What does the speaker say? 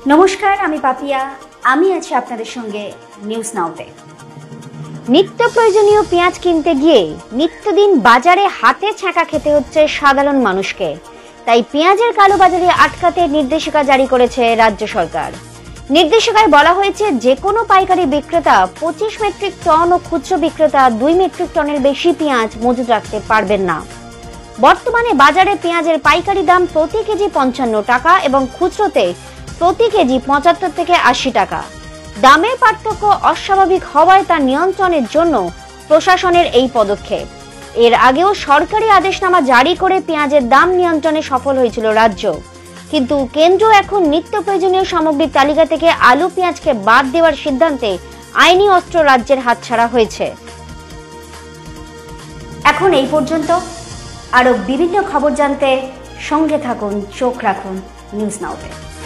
নমস্কার, আমি পাপিয়া। আমি আছি আপনাদের সঙ্গে নিউজ নাওতে। নিত্য প্রয়োজনীয় পেঁয়াজ কিনতে গিয়ে নিত্যদিন বাজারে হাতে ছ্যাঁকা খেতে হচ্ছে সাধারণ মানুষকে। তাই পেঁয়াজের কালোবাজারি আটকাতে নির্দেশিকা জারি করেছে রাজ্য সরকার। নির্দেশিকায় বলা হয়েছে, যে কোনো পাইকারি বিক্রেতা 25 মেট্রিক টন ও খুচরো বিক্রেতা 2 মেট্রিক টনের বেশি পেঁয়াজ মজুত রাখতে পারবেন না। বর্তমানে বাজারে পেঁয়াজের পাইকারি দাম প্রতি কেজি 55 টাকা এবং খুচরোতে প্রতি কেজি 75 থেকে 80 টাকা। দামের পার্থক্য অস্বাভাবিক হওয়ায় তা নিয়ন্ত্রণের জন্য প্রশাসনের এই পদক্ষেপ। এর আগেও সরকারি আদেশনামা জারি করে পেঁয়াজের দাম নিয়ন্ত্রণে সফল হয়েছিল রাজ্য, কিন্তু কেন্দ্র এখন নিত্য প্রয়োজনীয় সামগ্রীর তালিকা থেকে আলু পেঁয়াজকে বাদ দেওয়ার সিদ্ধান্তে আইনি অস্ত্র রাজ্যের হাতছাড়া হয়েছে। এখন এই পর্যন্ত। আরো বিভিন্ন খবর জানতে সঙ্গে থাকুন, চোখ রাখুন নিউজ নাওতে।